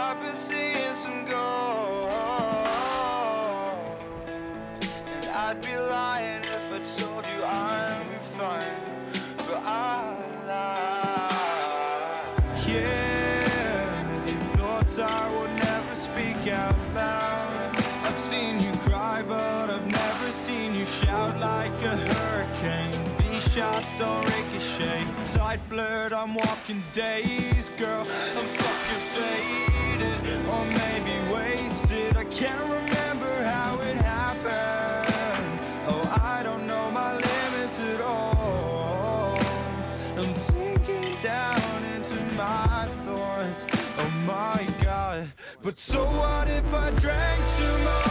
I've been seeing some ghosts, and I'd be lying if I told you I'm fine, but I lie. Yeah, these thoughts I would never speak out loud. I've seen you cry, but I've never seen you shout like a hurricane. These shots don't ricochet. Sight blurred, I'm walking days. Girl, I'm fucking faded, or maybe wasted. I can't remember how it happened. Oh, I don't know my limits at all. I'm sinking down into my thoughts. Oh my God. But so what if I drank too much?